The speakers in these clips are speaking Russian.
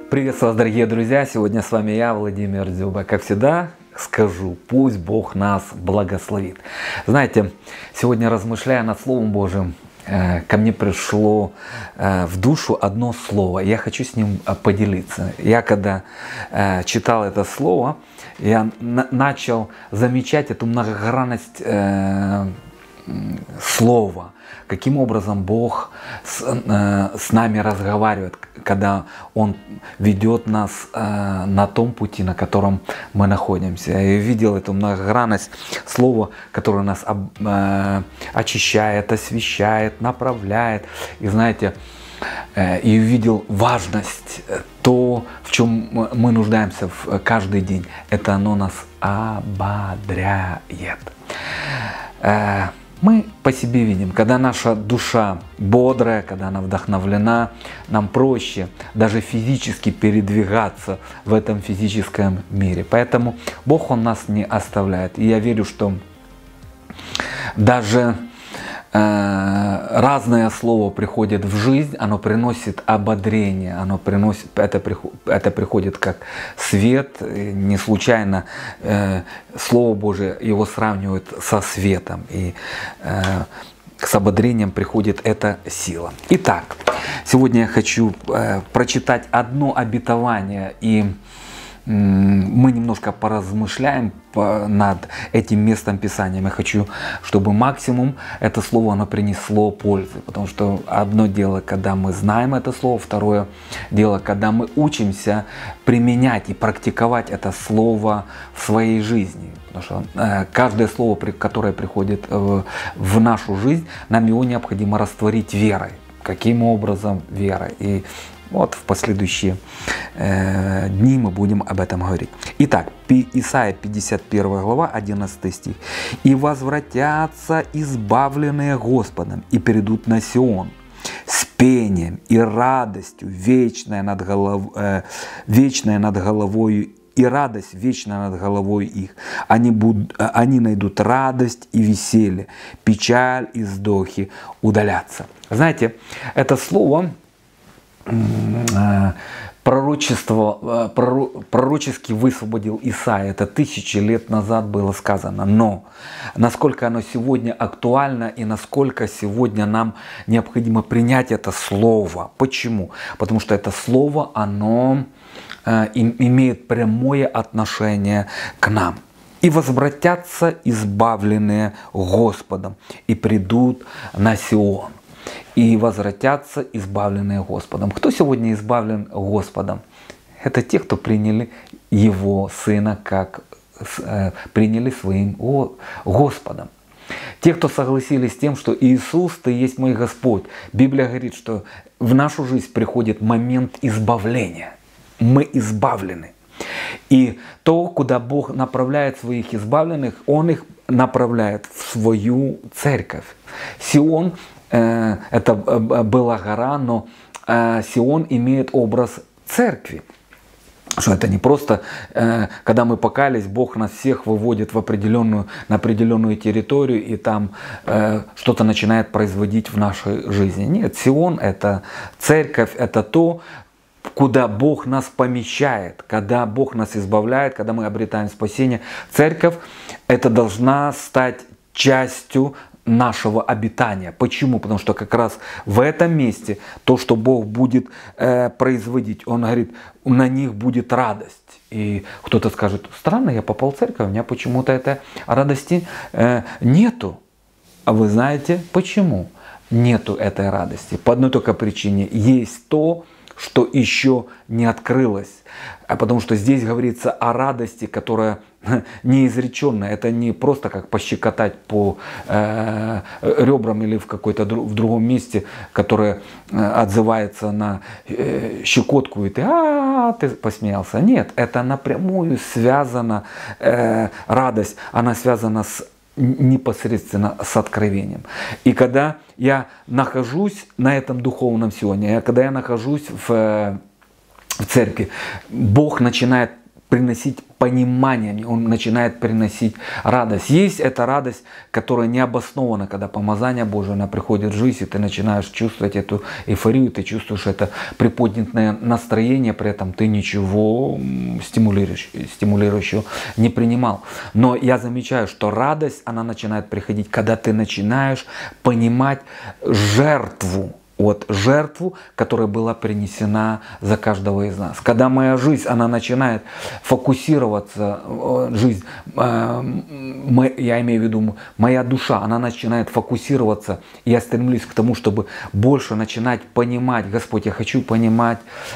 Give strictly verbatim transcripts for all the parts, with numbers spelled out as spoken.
Приветствую вас, дорогие друзья! Сегодня с вами я, Владимир Дзюба. Как всегда, скажу, пусть Бог нас благословит. Знаете, сегодня, размышляя над Словом Божьим, ко мне пришло в душу одно слово. Я хочу с ним поделиться. Я когда читал это слово, я начал замечать эту многогранность слова. Каким образом Бог с, э, с нами разговаривает, когда Он ведет нас э, на том пути, на котором мы находимся. Я видел эту многогранность слова, которое нас об, э, очищает, освещает, направляет. И знаете, э, и увидел важность, то, в чем мы нуждаемся в каждый день. Это оно нас ободряет. Э, Мы по себе видим, когда наша душа бодрая, когда она вдохновлена, нам проще даже физически передвигаться в этом физическом мире. Поэтому Бог, Он нас не оставляет. И я верю, что даже э, разное слово приходит в жизнь, оно приносит ободрение, оно приносит, это, это приходит как свет. Не случайно э, Слово Божие его сравнивают со светом, и э, с ободрением приходит эта сила. Итак, сегодня я хочу э, прочитать одно обетование, и мы немножко поразмышляем над этим местом Писания. Я хочу, чтобы максимум это слово оно принесло пользы. Потому что одно дело, когда мы знаем это слово, второе дело, когда мы учимся применять и практиковать это слово в своей жизни. Потому что каждое слово, которое приходит в нашу жизнь, нам его необходимо растворить верой. Каким образом верой? И вот в последующие э, дни мы будем об этом говорить. Итак, Исайя пятьдесят первая глава, одиннадцатый стих. «И возвратятся избавленные Господом, и перейдут на Сион с пением и радостью, вечная над, голов, э, вечная над головою, и радость вечная над головой их. Они, будут, они найдут радость и веселье, печаль и вздохи удалятся». Знаете, это слово пророчество, пророчески высвободил Исаия. Это тысячи лет назад было сказано. Но насколько оно сегодня актуально и насколько сегодня нам необходимо принять это слово. Почему? Потому что это слово, оно имеет прямое отношение к нам. «И возвратятся избавленные Господом, и придут на Сион». И возвратятся избавленные Господом. Кто сегодня избавлен Господом? Это те, кто приняли Его Сына, как э, приняли своим Господом. Те, кто согласились с тем, что Иисус, Ты есть мой Господь. Библия говорит, что в нашу жизнь приходит момент избавления. Мы избавлены. И то, куда Бог направляет своих избавленных, Он их направляет в свою церковь. Сион — это была гора, но Сион имеет образ церкви. Что это не просто, когда мы покаялись, Бог нас всех выводит в определенную, на определенную территорию, и там что-то начинает производить в нашей жизни. Нет, Сион — это церковь, это то, куда Бог нас помещает, когда Бог нас избавляет, когда мы обретаем спасение. Церковь — это должна стать частью нашего обитания. Почему? Потому что как раз в этом месте то, что Бог будет э, производить, Он говорит, на них будет радость. И кто-то скажет: странно, я попал в церковь, у меня почему-то этой радости э, нету. А вы знаете, почему нету этой радости? По одной только причине: есть то, что еще не открылось. А потому что здесь говорится о радости, которая неизреченная. Это не просто как пощекотать по э, ребрам или в какой-то в другом месте, которое э, отзывается на э, щекотку, и ты, а, ты посмеялся. Нет, это напрямую связана э, радость. Она связана с непосредственно с откровением. И когда я нахожусь на этом духовном Сионе, когда я нахожусь в, в церкви, Бог начинает приносить понимание, он начинает приносить радость. Есть эта радость, которая не обоснована, когда помазание Божие, она приходит в жизнь, и ты начинаешь чувствовать эту эйфорию, ты чувствуешь это приподнятое настроение, при этом ты ничего стимулирующего, стимулирующего не принимал. Но я замечаю, что радость, она начинает приходить, когда ты начинаешь понимать жертву, от жертву, которая была принесена за каждого из нас. Когда моя жизнь, она начинает фокусироваться, жизнь, я имею в виду, моя душа, она начинает фокусироваться, и я стремлюсь к тому, чтобы больше начинать понимать, Господь, я хочу понимать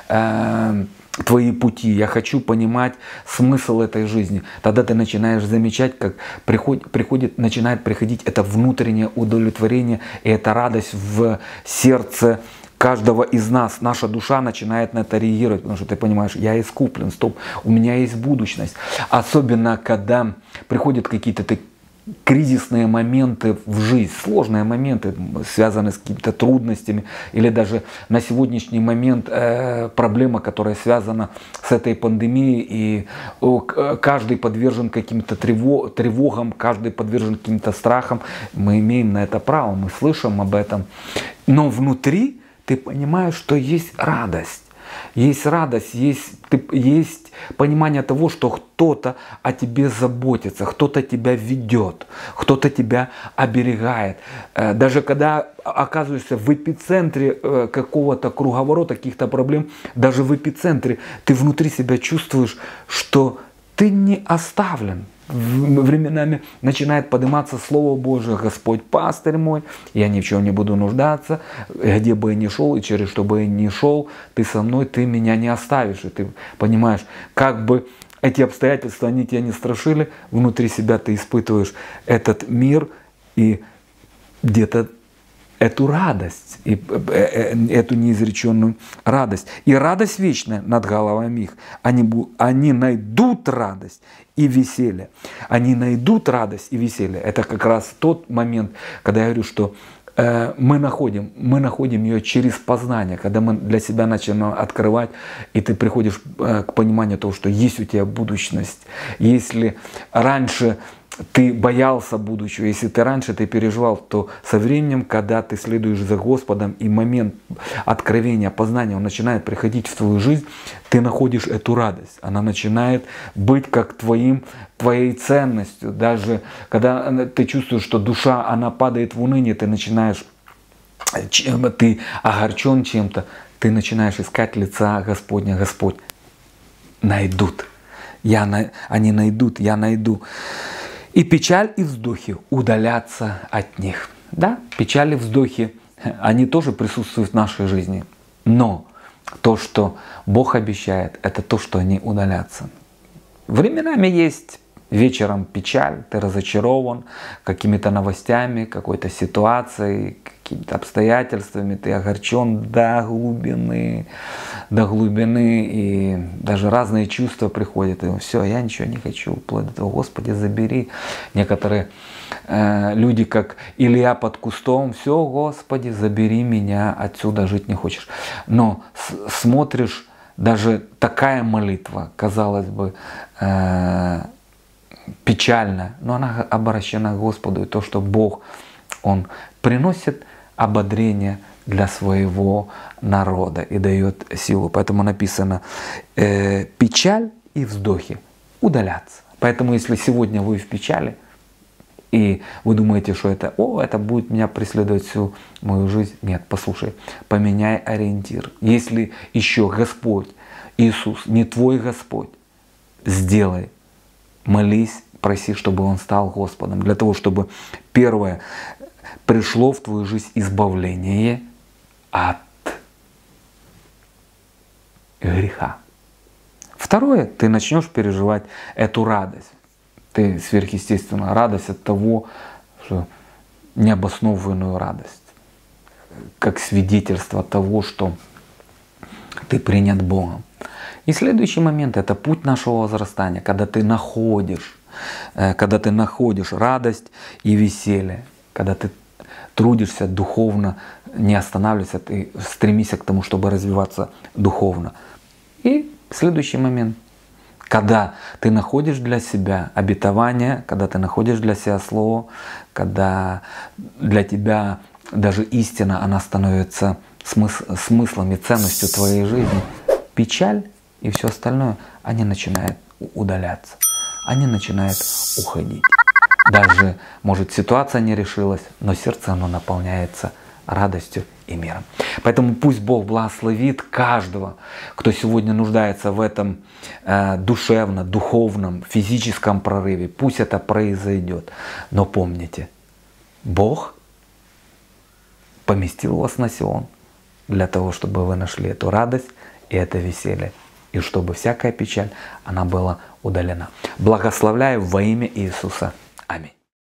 э, Твои пути, я хочу понимать смысл этой жизни. Тогда ты начинаешь замечать, как приходит, приходит, начинает приходить это внутреннее удовлетворение и эта радость в сердце каждого из нас. Наша душа начинает на это реагировать, потому что ты понимаешь, я искуплен, стоп, у меня есть будущность. Особенно, когда приходят какие-то такие кризисные моменты в жизнь, сложные моменты, связанные с какими-то трудностями, или даже на сегодняшний момент э, проблема, которая связана с этой пандемией, и э, каждый подвержен каким-то тревог, тревогам, каждый подвержен каким-то страхам. Мы имеем на это право, мы слышим об этом. Но внутри ты понимаешь, что есть радость. Есть радость, есть, есть понимание того, что кто-то о тебе заботится, кто-то тебя ведет, кто-то тебя оберегает. Даже когда оказываешься в эпицентре какого-то круговорота, каких-то проблем, даже в эпицентре ты внутри себя чувствуешь, что ты не оставлен. Временами начинает подниматься Слово Божие: Господь пастырь мой, я ни в чем не буду нуждаться, где бы я ни шел и через что бы я ни шел, ты со мной, ты меня не оставишь. И ты понимаешь, как бы эти обстоятельства, они тебя не страшили, внутри себя ты испытываешь этот мир и где-то эту радость, и эту неизреченную радость. И радость вечная над головами их. Они, они найдут радость и веселье. Они найдут радость и веселье. Это как раз тот момент, когда я говорю, что э, мы, находим, мы находим ее через познание, когда мы для себя начинаем открывать, и ты приходишь э, к пониманию того, что есть у тебя будущность. Если раньше ты боялся будущего, если ты раньше ты переживал, то со временем, когда ты следуешь за Господом, и момент откровения, познания, он начинает приходить в твою жизнь, ты находишь эту радость. Она начинает быть как твоим, твоей ценностью. Даже когда ты чувствуешь, что душа, она падает в уныние, ты начинаешь, ты огорчен чем-то, ты начинаешь искать лица Господня. Господь, найдут. Я, они найдут, я найду. И печаль и вздохи удалятся от них. Да, печаль и вздохи, они тоже присутствуют в нашей жизни. Но то, что Бог обещает, это то, что они удалятся. Временами есть вечером печаль, ты разочарован какими-то новостями, какой-то ситуацией, какими-то обстоятельствами, ты огорчен до глубины, до глубины, и даже разные чувства приходят, и все, я ничего не хочу, вплоть до того, Господи, забери. Некоторые э, люди, как Илья под кустом, все, Господи, забери меня отсюда, жить не хочешь. Но смотришь, даже такая молитва, казалось бы, э, печальная, но она обращена к Господу, и то, что Бог, Он приносит ободрение для своего народа и дает силу. Поэтому написано э, печаль и вздохи удалятся. Поэтому если сегодня вы в печали, и вы думаете, что это, о, это будет меня преследовать всю мою жизнь, нет, послушай, поменяй ориентир. Если еще Господь Иисус не твой Господь, сделай, молись, проси, чтобы Он стал Господом, для того, чтобы первое, пришло в твою жизнь избавление от греха. Второе, ты начнешь переживать эту радость. Ты сверхъестественная радость от того, что необоснованную радость, как свидетельство того, что ты принят Богом. И следующий момент — это путь нашего возрастания, когда ты находишь, когда ты находишь радость и веселье, когда ты трудишься духовно, не останавливайся, ты стремишься к тому, чтобы развиваться духовно. И следующий момент, Когда ты находишь для себя обетование, когда ты находишь для себя слово, когда для тебя даже истина, она становится смысл, смыслом и ценностью твоей жизни, печаль и все остальное, они начинают удаляться, они начинают уходить. Даже, может, ситуация не решилась, но сердце оно наполняется радостью и миром. Поэтому пусть Бог благословит каждого, кто сегодня нуждается в этом э, душевном, духовном, физическом прорыве. Пусть это произойдет. Но помните, Бог поместил вас на Сион для того, чтобы вы нашли эту радость и это веселье. И чтобы всякая печаль, она была удалена. Благословляю во имя Иисуса. Аминь.